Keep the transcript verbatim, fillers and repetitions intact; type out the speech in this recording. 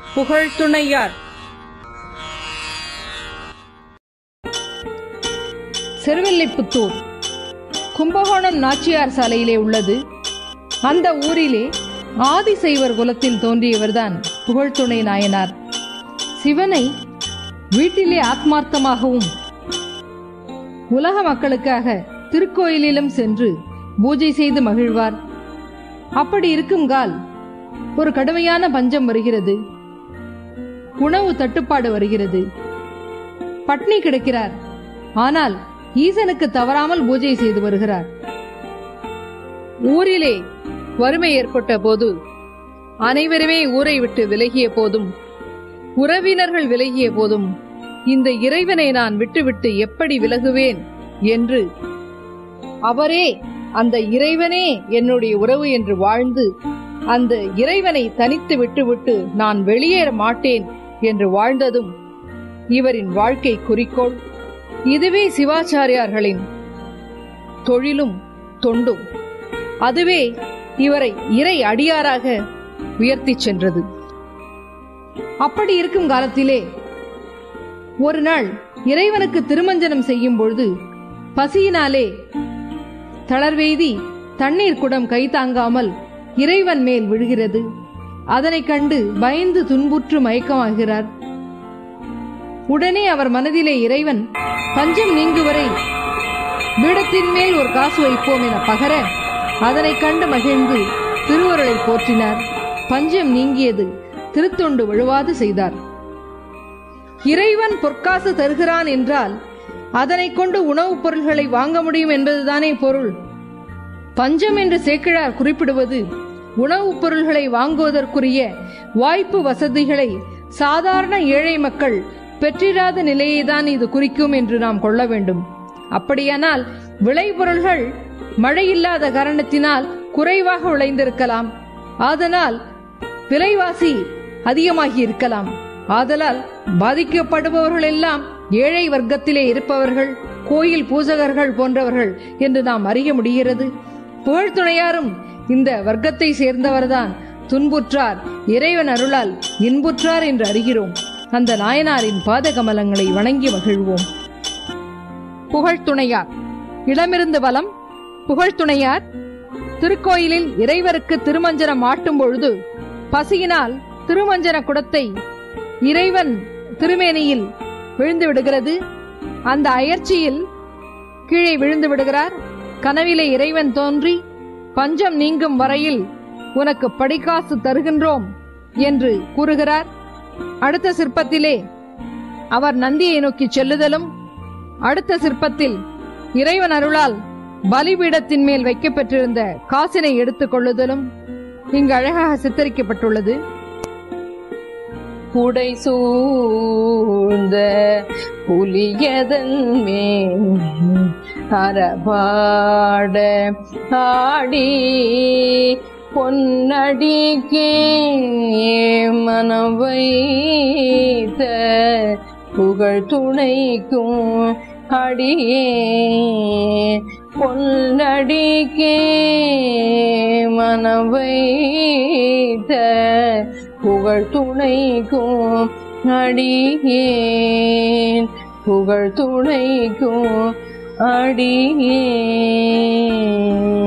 புகழ்துணையார். சிறுவில்லிபுத்தூர் கும்பகோணம் நாச்சியார் சாலையிலே உள்ளது. அந்த ஊரிலே ஆதிசைவர் குலத்தில் தோன்றியவர்தான் புகழ்துணை நாயனார். சிவனை வீட்டிலே ஆத்மார்த்தமாகவும் உலக மக்களுக்காக திருக்கோயிலிலும் சென்று பூஜை செய்து மகிழ்வார். அப்படி இருக்குங்கால் ஒரு கடுமையான பஞ்சம் வருகிறது. உணவு தட்டுப்பாடு வருகிறது. பட்னி கிடக்கிறார். ஆனால் ஈசனுக்கு தவறாமல் பூஜை செய்து வருகிறார். ஊரிலே வறுமை ஏற்பட்ட போது, அனைவருமே ஊரை விட்டு விலகிய போதும், உறவினர்கள் விலகிய போதும், இந்த இறைவனை நான் விட்டுவிட்டு எப்படி விலகுவேன் என்று அவரே அந்த இறைவனே என்னுடைய உறவு என்று வாழ்ந்து, அந்த இறைவனை தனித்து விட்டுவிட்டு நான் வெளியேற மாட்டேன் என்று வாழ்ந்ததும் இவரின் வாழ்க்கை குறிக்கோள். இதுவே சிவாச்சாரியார்களின் தொழிலும் தொண்டும். அதுவே இவரை இறை அடியாராக உயர்த்தி சென்றது. அப்படி இருக்கும் காலத்திலே ஒரு நாள் இறைவனுக்கு திருமஞ்சனம் செய்யும் பொழுது பசியினாலே தளர்வெய்தி தண்ணீர் குடம் கை தாங்காமல் இறைவன் மேல் விழுகிறது. அதனை கண்டு பயந்து துன்புற்று மயக்கமாகிறார். உடனே அவர் மனதிலே இறைவன் பஞ்சம் நீங்குவரை பீடத்தின் மேல் ஒரு காசு வைப்போம் என பகர, அதனை கண்டு மகிழ்ந்து திருவருளை போற்றினார். பஞ்சம் நீங்கியது. திருத்தொண்டு வழுவாது செய்தார். இறைவன் பொற்காசு தருகிறான் என்றால் அதனை கொண்டு உணவுப் பொருள்களை வாங்க முடியும் என்பதுதானே பொருள். பஞ்சம் என்று சேக்கிழார் குறிப்பிடுவது உணவுப் பொருள்களை வாங்குவதற்குரிய வாய்ப்பு வசதிகளை சாதாரண ஏழை மக்கள் பெற்றிராத நிலையை தான் இது குறிக்கும் என்று நாம் கொள்ள வேண்டும். அப்படியானால் விளைபொருள்கள் மழையில்லாத காரணத்தினால் குறைவாக விளைந்திருக்கலாம். ஆதலால் விலைவாசி அதிகமாகி இருக்கலாம். ஆதலால் பாதிக்கப்படுபவர்கள் எல்லாம் ஏழை வர்க்கத்திலே இருப்பவர்கள், கோயில் பூஜகர்கள் போன்றவர்கள் என்று நாம் அறிய முடிகிறது. புகழ்துணையாரும் இந்த வர்க்கத்தை சேர்ந்தவர்தான். துன்புற்றார் இறைவன் அருளால் இன்புற்றார் என்று அறிகிறோம். அந்த நாயனாரின் பாதகமலங்களை வணங்கி மகிழ்வோம். புகழ்துணையார். இடமிருந்து வலம். புகழ்துணையார் திருக்கோயிலில் இறைவருக்கு திருமஞ்சனம் ஆட்டும் பொழுது பசியினால் திருமஞ்சன குடத்தை இறைவன் திருமேனியில் விழுந்து விடுகிறது. அந்த அயற்சியில் கீழே விழுந்து விடுகிறார். கனவிலே இறைவன் தோன்றி பஞ்சம் நீங்கும் வரையில் உனக்கு படிக்காசு தருகின்றோம் என்று கூறுகிறார். அடுத்த சிற்பத்திலே அவர் நந்தியை நோக்கி செல்லுதலும், அடுத்த சிற்பத்தில் இறைவன் அருளால் பலிபீடத்தின் மேல் வைக்கப்பட்டிருந்த காசினை எடுத்துக் கொள்ளுதலும் இங்கு அழகாக சித்தரிக்கப்பட்டுள்ளது. புடை சூழ்ந்த புலியதன் மேல் அறபாட ஆடி பொன்னடிக்கே மனம் வைத்த புகழ் துணைக்கும் அடியே பொன்னடிக்கே மனம் வைத்த புகழ் துணைக்கும் அடியேன் புகழ் துணைக்கும் அடியேன். புகழ் துணைக்கும் அடியேன்.